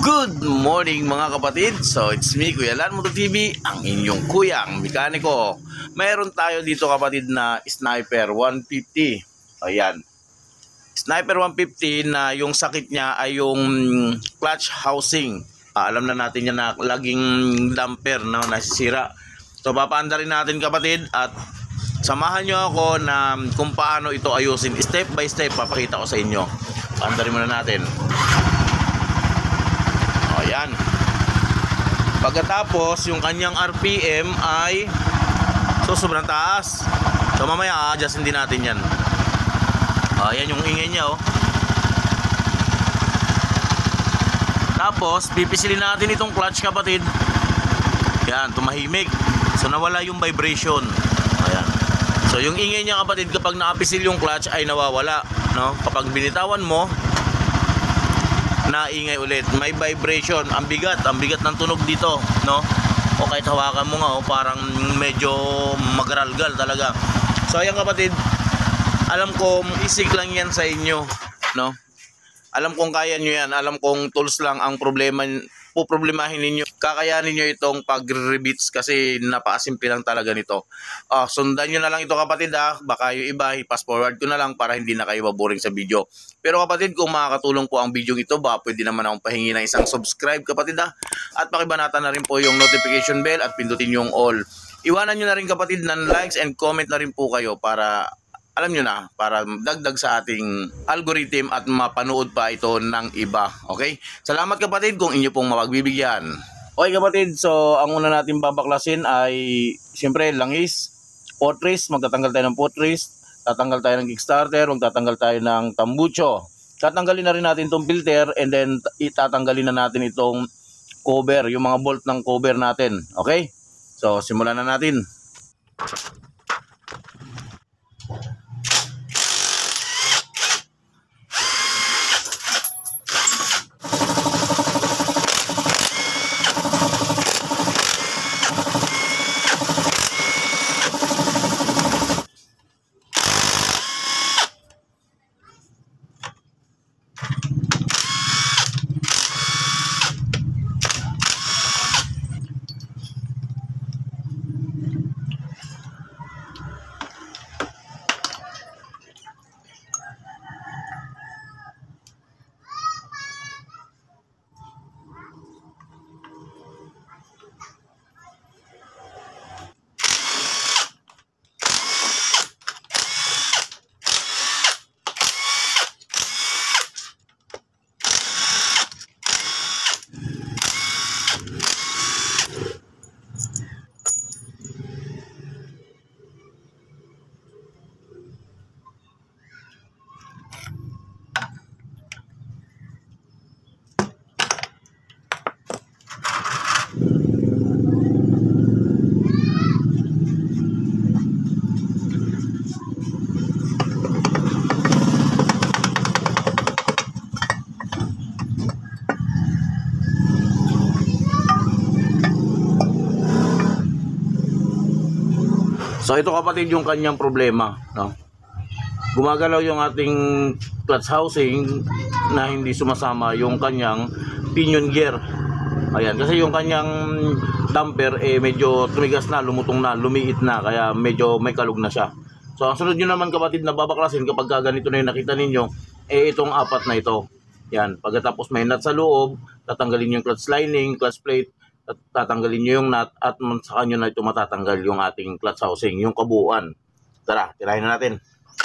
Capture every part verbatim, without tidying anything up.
Good morning mga kapatid. So it's me, Kuya Lan Moto T V, ang inyong kuyang mekaniko. Mayroon tayo dito kapatid na Sniper one fifty. Ayan, Sniper one fifty na yung sakit niya ay yung clutch housing. ah, Alam na natin yan na laging damper na nasisira. So papaandarin natin kapatid at samahan nyo ako na kung paano ito ayusin. Step by step papakita ko sa inyo. Paandarin muna natin. Ayan. Pagkatapos, yung kanyang R P M ay so sobrang taas. So mamaya a-adjustin din natin yan. Ayan yung ingay niya oh. Tapos, pipisilin natin itong clutch kapatid. Yan, tumahimik. So nawala yung vibration. Ayan. So yung ingay niya kapatid kapag nakapisil yung clutch ay nawawala, no? Kapag binitawan mo, naingay ulit, may vibration, ang bigat, ang bigat ng tunog dito, no? O kahit hawakan mo nga, oh, parang medyo magaralgal talaga. So ayan kapatid, alam ko isig lang yan sa inyo, no? Alam kong kaya nyo yan, alam kong tools lang ang problema, puproblemahin ninyo. Kakayanin nyo itong pag-rebits kasi napakasimple lang talaga nito. Uh, sundan nyo na lang ito kapatid ha. Baka yung iba, i-pass forward ko na lang para hindi na kayo maboring sa video. Pero kapatid, kung makakatulong po ang video ito, baka pwede naman akong pahingi ng isang subscribe kapatid ha. At pakibanatan na rin po yung notification bell at pindutin yung all. Iwanan nyo na rin kapatid ng likes and comment na rin po kayo para alam nyo na, para dagdag sa ating algorithm at mapanood pa ito ng iba. Okay? Salamat kapatid kung inyo pong mapagbibigyan. Okay kapatid, so ang una natin babaklasin ay siyempre langis, potris, magtatanggal tayo ng potris, tatanggal tayo ng kickstarter, magtatanggal tayo ng tambucho. Tatanggalin na rin natin itong filter and then itatanggalin na natin itong cover, yung mga bolt ng cover natin. Okay? So simulan na natin. So ito kapatid yung kanyang problema, no? Gumagalaw yung ating clutch housing na hindi sumasama yung kanyang pinion gear. Ayan, kasi yung kanyang damper eh medyo tumigas na, lumutong na, lumiit na, kaya medyo may kalug na siya. So ang sunod nyo naman kapatid na babaklasin kapag ganito na yung nakita ninyo, eh itong apat na ito. Yan, pagkatapos may nut sa loob, tatanggalin yung clutch lining, clutch plate, at tatanggalin nyo yung nut at sa kanyo na ito matatanggal yung ating clutch housing, yung kabuuan. Tara, tirahin na natin.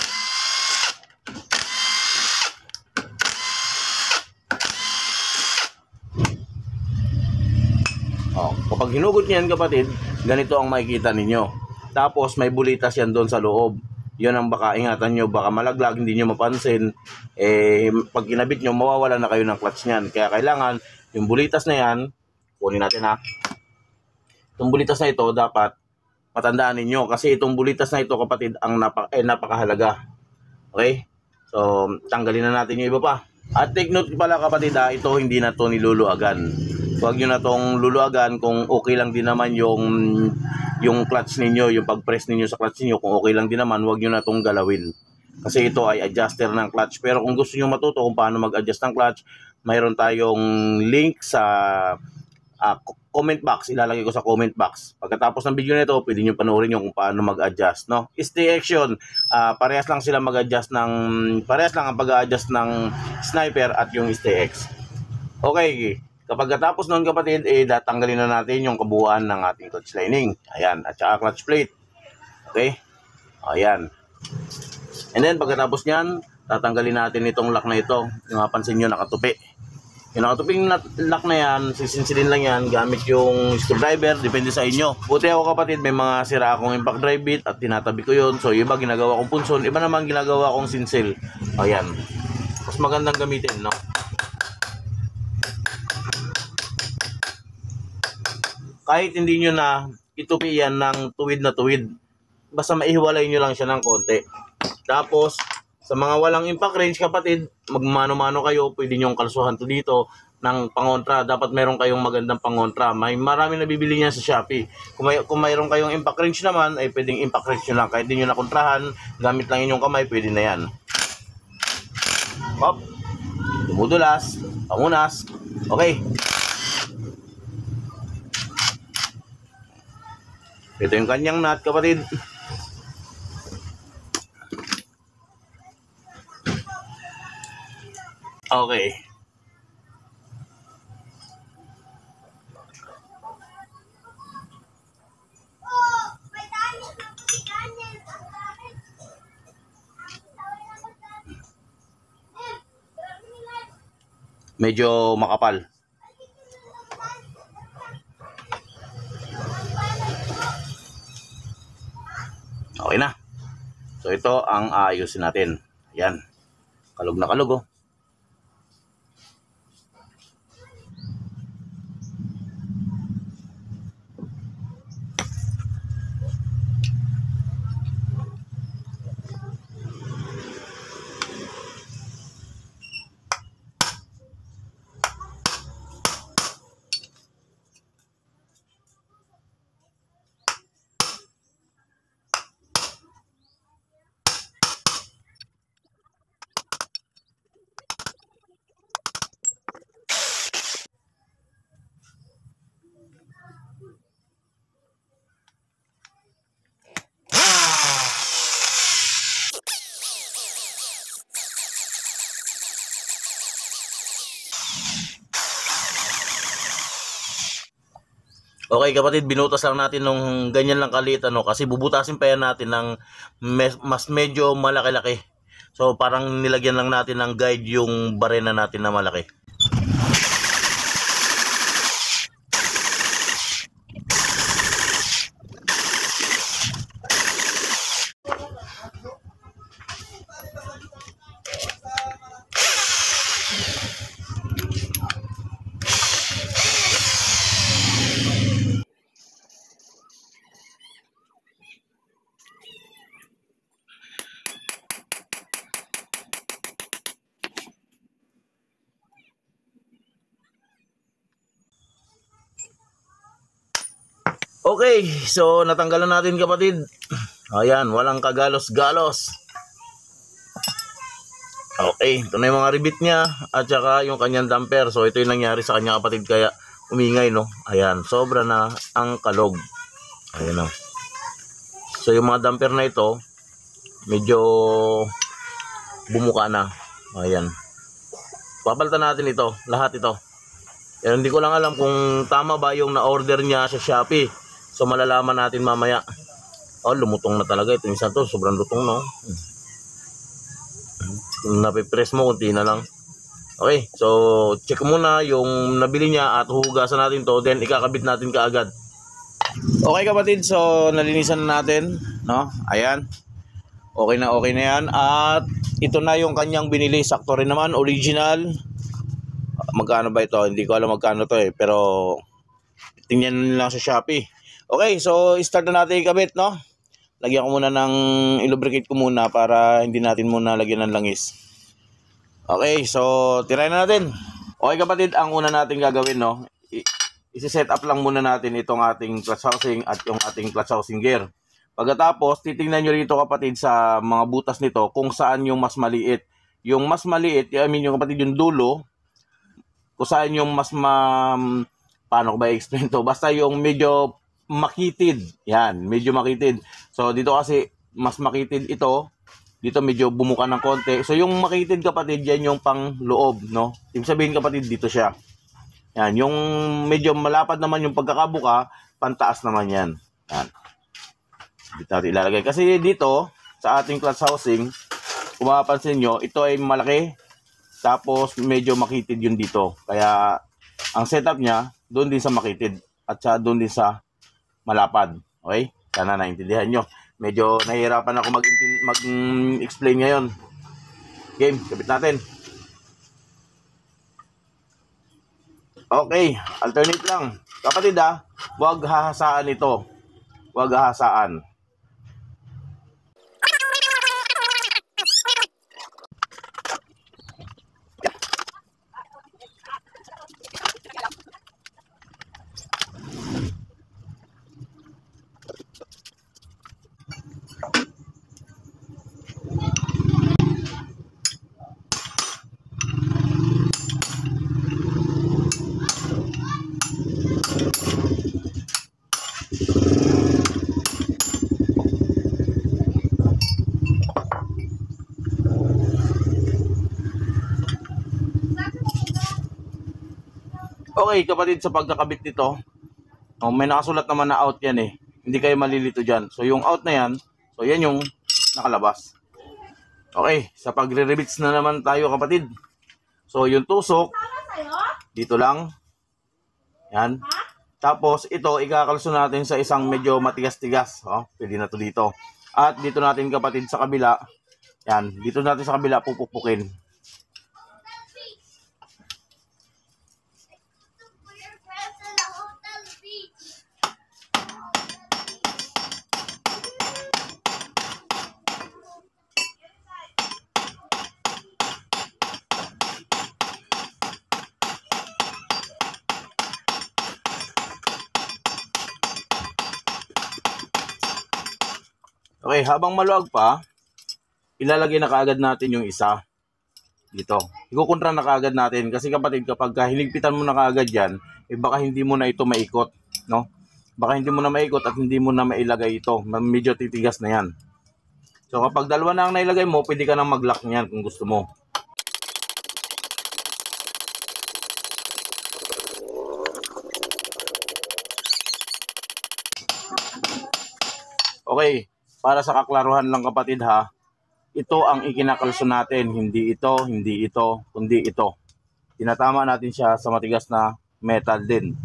Oh, kapag hinugot nyo yan kapatid, ganito ang makikita ninyo. Tapos may bulitas yan doon sa loob. Yun ang baka ingatan nyo, baka malaglag, hindi nyo mapansin. Eh, pag kinabit nyo, mawawala na kayo ng clutch nyan. Kaya kailangan yung bulitas na yan, kunin natin ha. Itong bulitas na ito dapat matandaan ninyo kasi itong bulitas na ito kapatid ang napaka, eh, napakahalaga. Okay? So tanggalin na natin yung iba pa. At take note pala kapatid ha, ito hindi na to niluluagan. Huwag nyo na tong luluagan kung okay lang din naman yung yung clutch ninyo, yung pag-press ninyo sa clutch ninyo. Kung okay lang din naman, huwag nyo na tong galawin. Kasi ito ay adjuster ng clutch. Pero kung gusto nyo matuto kung paano mag-adjust ng clutch, mayroon tayong link sa uh, comment box. Ilalagay ko sa comment box. Pagkatapos ng video nito, pwede nyo panoorin yung kung paano mag-adjust, no? Stay action, uh, parehas lang sila mag-adjust ng, parehas lang ang pag-adjust ng sniper at yung stay X. Okay, kapag katapos nun kapatid, eh, tatanggalin na natin yung kabuuan ng ating clutch lining. Ayan, at saka clutch plate. Okay, ayan. And then, pagkatapos nyan, tatanggalin natin itong lock na ito. Yung mapansin nyo, nakatupi. Yung nakatuping lock na yan, sisinsilin lang yan gamit yung screwdriver, depende sa inyo. Buti ako kapatid, may mga sira akong impact drive bit at tinatabi ko yun. So, iba ginagawa kong punson, iba naman ginagawa kong sinsil. Ayan. Mas magandang gamitin, no? Kahit hindi nyo na itupi yan ng tuwid na tuwid, basta maihiwalay nyo lang siya ng konti. Tapos, sa mga walang impact range kapatid, magmano-mano kayo, pwede nyong kalsuhan to dito ng pangontra. Dapat meron kayong magandang pangontra. May marami nabibili niyan sa Shopee. Kung, may, kung mayroon kayong impact range naman, ay pwedeng impact range nyo lang. Kahit di nyo nakontrahan, gamit lang inyong kamay, pwede na yan. Hop. Dumudulas. Pamunas. Okay. Ito yung kanyang nut kapatid. Okay. Medyo makapal. Okay na. So ito ang aayusin natin. Ayan. Kalog na kalog, oh. Okay kapatid, binutas lang natin nung ganyan lang kalit, ano, kasi bubutasin pa yan natin ng mes, mas medyo malaki-laki. So parang nilagyan lang natin ng guide yung barena natin na malaki. Okay, so natanggalan natin kapatid. Ayan, walang kagalos-galos. Okay, ito na yung mga ribit niya at saka yung kanyang damper. So ito yung nangyari sa kanya kapatid, kaya umingay, no? Ayan, sobra na ang kalog. Ayan na. So yung mga damper na ito, medyo bumuka na. Ayan. Papalitan natin ito, lahat ito. Pero hindi ko lang alam kung tama ba yung na-order niya sa Shopee. So malalaman natin mamaya. Oh, lumutong na talaga ito. Minsan to, sobrang lutong, no? Hmm. Napipress mo, kunti na lang. Okay, so check muna yung nabili niya at hugasan natin to. Then ikakabit natin kaagad. Okay kapatid, so nalinisan na natin, no? Ayan. Okay na, okay na yan. At ito na yung kanyang binili. Sakto rin naman, original. Magkano ba ito? Hindi ko alam magkano to eh. Pero tingnan lang sa Shopee. Okay, so start na natin ikabit, no? Lagyan ko muna ng, i-lubricate ko muna para hindi natin muna lagyan ng langis. Okay, so tirayin na natin. Okay kapatid, ang una natin gagawin, no? I-set up lang muna natin itong ating clutch housing at yung ating clutch housing gear. Pagkatapos, titingnan nyo rito kapatid sa mga butas nito kung saan yung mas maliit. Yung mas maliit, I mean yung kapatid yung dulo, kung saan yung mas ma... Paano ko ba i-explain to? Basta yung medyo makitid. Yan, medyo makitid. So, dito kasi mas makitid ito. Dito medyo bumuka ng konti. So, yung makitid kapatid, yan yung pang loob, no? Ibig sabihin kapatid, dito siya. Yan, yung medyo malapad naman yung pagkakabuka, pantaas naman yan. Yan. Dito natin ilalagay. Kasi dito, sa ating clutch housing, kung mapapansin nyo, ito ay malaki. Tapos, medyo makitid yun dito. Kaya, ang setup niya, doon din sa makitid. At sa doon din sa malapad. Okay? Sana naintindihan nyo. Medyo nahihirapan ako mag-explain ngayon. Game, kapit natin. Okay, alternate lang. Kapatid ha, huwag hahasaan ito. Huwag hahasaan. Okay, kapatid, sa pagkakabit nito, oh, may nakasulat naman na out yan eh. Hindi kayo malilito dyan. So, yung out na yan, so yan yung nakalabas. Okay, sa pagre-rebits na naman tayo, kapatid. So, yung tusok, dito lang. Yan. Tapos, ito, ikakalso natin sa isang medyo matigas-tigas. Oh, pwede na to dito. At dito natin, kapatid, sa kabila. Yan, dito natin sa kabila pupupukin. Okay, habang maluwag pa, ilalagay na kaagad natin yung isa dito. Ikukontra na kaagad natin kasi kapatid, kapag hiligpitan mo na kaagad yan, eh baka hindi mo na ito maikot, no? Baka hindi mo na maikot at hindi mo na mailagay ito. Medyo titigas na yan. So kapag dalawa na ang nailagay mo, pwede ka nang mag-lock niyan kung gusto mo. Okay. Para sa kaklaruhan lang kapatid ha, ito ang ikinakalso natin, hindi ito, hindi ito, kundi ito. Tinatama natin siya sa matigas na metal din.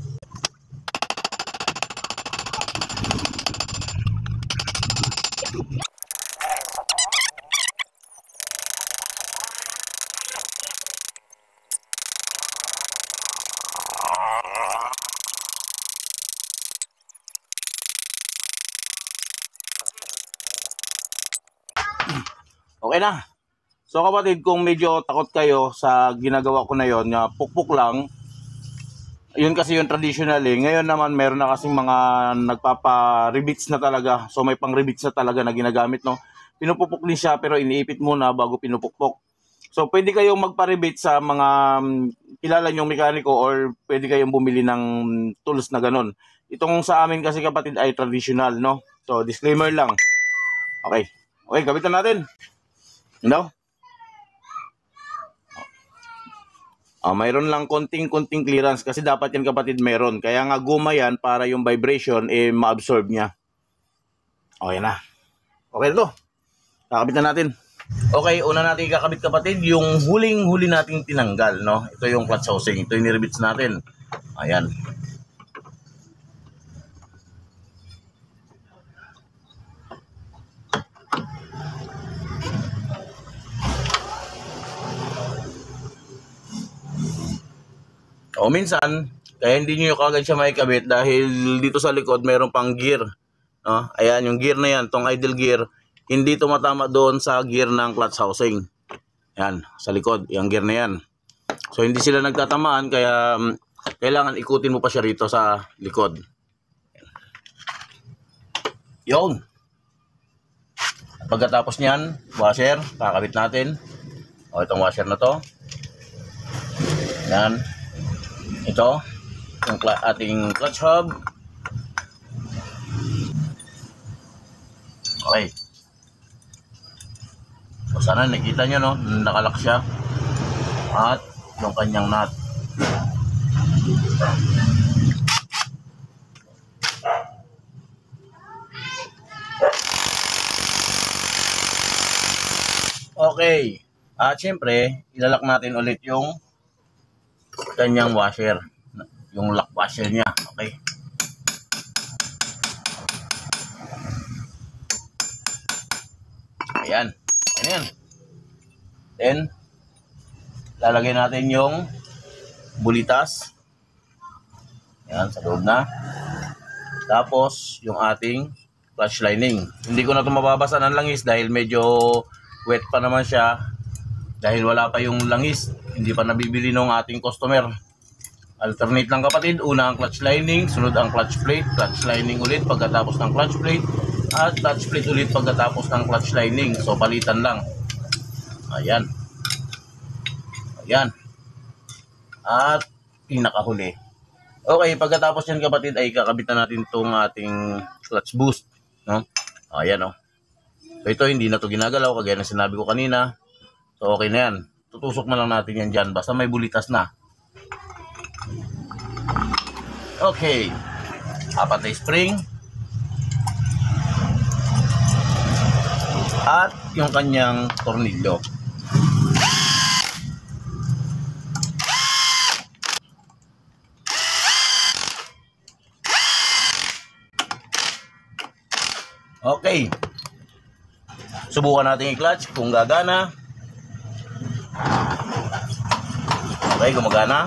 Okay na. So kapatid, kung medyo takot kayo sa ginagawa ko na yon, na pukpuk lang, yun kasi yung traditional eh. Ngayon naman meron na kasing mga nagpapa-rebits na talaga. So may pang-rebits na talaga na ginagamit, no. Pinupupuk din siya pero iniipit muna bago pinupukpok. So pwede kayong magpa-rebit sa mga um, kilala nyong mekaniko or pwede kayong bumili ng tools na ganun. Itong sa amin kasi kapatid ay traditional, no. So disclaimer lang. Okay. Okay, kabitan natin. No? Oh, mayroon lang konting-konting clearance kasi dapat yan kapatid meron. Kaya nga guma yan para yung vibration eh ma-absorb niya. Okay na. Okay na to. Kakabit na natin. Okay, una natin kakabit kapatid yung huling-huli nating tinanggal, no? Ito yung clutch housing. Ito yung nirebits natin. Ayan. O minsan, kaya hindi nyo kagad siya maikabit dahil dito sa likod mayroon pang gear. No? Ayan, yung gear na yan, tong idle gear, hindi tumatama doon sa gear ng clutch housing. Yan, sa likod, yung gear na yan. So hindi sila nagtatamaan kaya um, kailangan ikutin mo pa siya rito sa likod. Yun. Pagkatapos niyan, washer, kakabit natin. O itong washer na to. Yan. Ito, yung ating clutch hub. Okay. So sana nakita nyo, no, nakalak siya. At yung kanyang nut. Okay. At syempre, ilalak natin ulit yung kanyang washer. Yung lock washer niya. Okay. Ayan. Ayan. Then, lalagay natin yung bulitas. Ayan, sa loob na. Tapos, yung ating clutch lining. Hindi ko na ito mababasa ng langis dahil medyo wet pa naman siya. Dahil wala pa yung langis. Hindi pa nabibili ng ating customer. Alternate lang kapatid. Una ang clutch lining, sunod ang clutch plate. Clutch lining ulit pagkatapos ng clutch plate. At clutch plate ulit pagkatapos ng clutch lining. So, palitan lang. Ayan. Ayan. At pinakahuli. Okay, pagkatapos yan kapatid ay kakabitan natin itong ating clutch boost. No? Ayan o. Oh. So, ito hindi na ito ginagalaw kagaya na sinabi ko kanina. So, okay na yan. Tutusok na lang natin yan dyan. Basta may bulitas na. Okay. Apat na spring. At yung kanyang tornilyo. Okay. Subukan natin i-clutch kung gagana. Okay, gumagana.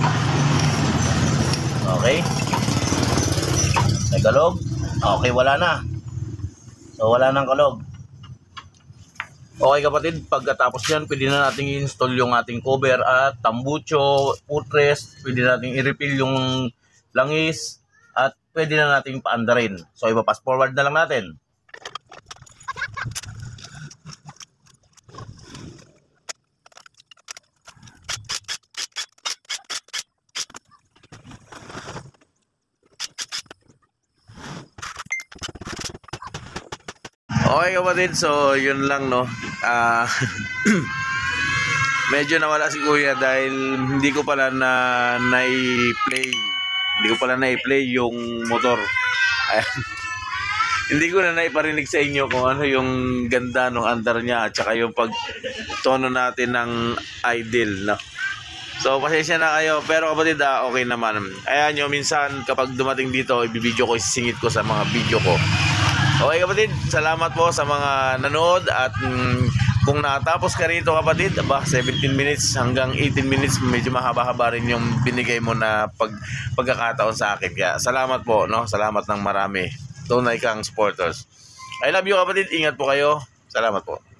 Okay. May kalog. Okay, wala na. So, wala nang kalog. Okay kapatid, pagkatapos yan, pwede na natin i-install yung ating cover at tambucho, footrest. Pwede natin i-refill yung langis at pwede na natin paandarin. So, ipa-pass forward na lang natin. Okay kapatid, so yun lang no. Uh, medyo nawala si Kuya dahil hindi ko pala na na-play. Hindi ko pala na-play yung motor. Ayan. Hindi ko na naiparinig sa inyo kung ano yung ganda ng andar niya at saka yung pagtono natin ng idle no. So pasensya na kayo, pero kapatid ah, okay naman. Ayan nyo, minsan kapag dumating dito, ibibideo ko, isisingit ko sa mga video ko. Okay kapatid, salamat po sa mga nanood at mm, kung nakatapos ka rito kapatid, aba, seventeen minutes hanggang eighteen minutes, medyo mahaba-haba rin yung binigay mo na pag, pagkakataon sa akin. Kaya salamat po, no? Salamat ng marami. Tunay kang supporters. I love you kapatid, ingat po kayo. Salamat po.